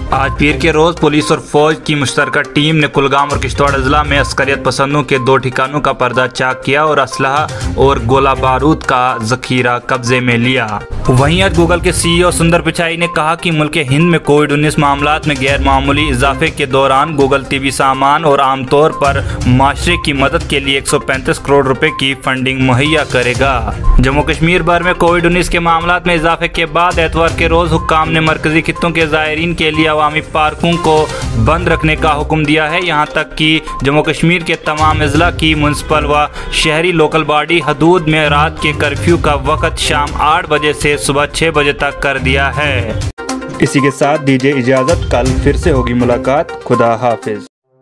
आज पीर के रोज पुलिस और फौज की मुश्तरका टीम ने कुलगाम और किश्तवाड़ अजला में अस्करियत पसंदों के 2 ठिकानों का पर्दा चाक किया और असलहा और गोला बारूद का जखीरा कब्जे में लिया। वहीं आज गूगल के CEO सुंदर पिचाई ने कहा कि मुल्क हिंद में कोविड-19 मामलात में गैर मामूली इजाफे के दौरान गूगल टीवी सामान और आमतौर पर माशरे की मदद के लिए 135 करोड़ रुपए की फंडिंग मुहैया करेगा। जम्मू कश्मीर भर में कोविड-19 के मामलात में इजाफे के बाद एतवार के रोज हुक्काम ने मरकजी खित्तों के ज़ायरीन के लिए अवामी पार्कों को बंद रखने का हुक्म दिया है। यहाँ तक कि जम्मू कश्मीर के तमाम अजला की म्युनिसिपल व शहरी लोकल बॉडी हदूद में रात के कर्फ्यू का वक्त शाम 8 बजे से सुबह 6 बजे तक कर दिया है। इसी के साथ दीजिए इजाज़त, कल फिर से होगी मुलाकात। खुदा हाफिज।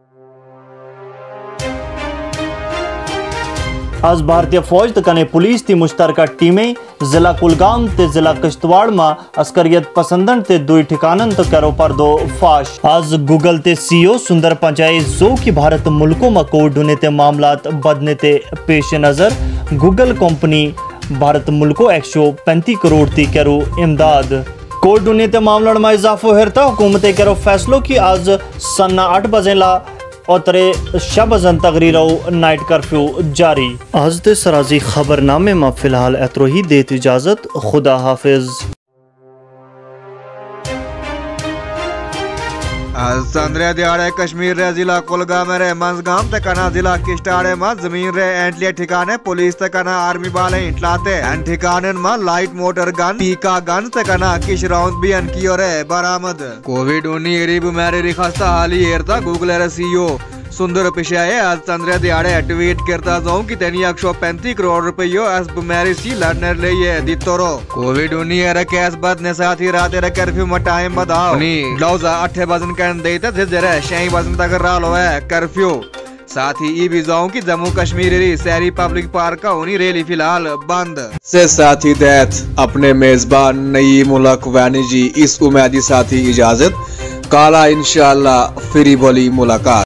आज भारतीय फौज तकने पुलिस की मुश्तरका टीमें जिला कुलगाम ते जिला किश्तवाड़ में अस्करियत पसंदन ते 2 ठिकानन तो करो पर 2 फाश। आज गूगल ते CEO सुंदर पिचाई जो कि भारत मुल्कों में कोविड होने ते मामलात बढ़ने ते पेश नजर गूगल कंपनी भारत मुल्कों 135 करोड़ ती करो इमदाद। कोविड होने ते मामलों में इजाफो हेरता हुकूमत करो फैसलों की आज सन्ना 8 बजे ला और तरे शबजन तकरीर नाइट कर्फ्यू जारी। आज ते सराजी खबरनामे में फिलहाल एतरो ही देत इजाजत। खुदा हाफिज। संद्रे दिहाड़े कश्मीर रे जिला कुलगाम रे मंजगाम तकना जिला किश्तवाड़ में जमीन रे एंटलिया ठिकाने पुलिस तकना आर्मी वाले इंटलाते एंड ठिकाने में लाइट मोटर गन पीका गन तकना किश राउंड भी अनकियो रे बरामद। कोविड-19 बीमारी खस्ता हाली एरता गूगल रे CEO सुंदर पिचाई आज संद्रे दिहाड़े ट्वीट करता जाऊं कि तेनी 135 करोड़ रुपयो इस बीमारी से लड़ने लिए दितोरो। कोविड-19 केस बदने साथ ही रात रे कर्फ्यू में टाइम बढ़ाओ ग्लाउजा 8 बजन कन देता थे जरा 6 बजन तक रालो है कर्फ्यू। साथ ही ये भी जाऊं कि जम्मू कश्मीर शहरी पब्लिक पार्क का होनी रैली फिलहाल बंद। से साथी दैत अपने मेजबान नई मुल्क वानी जी इस उम्मीदी साथी इजाजत। काला इंशाअल्लाह फिरी बोली मुलाकात।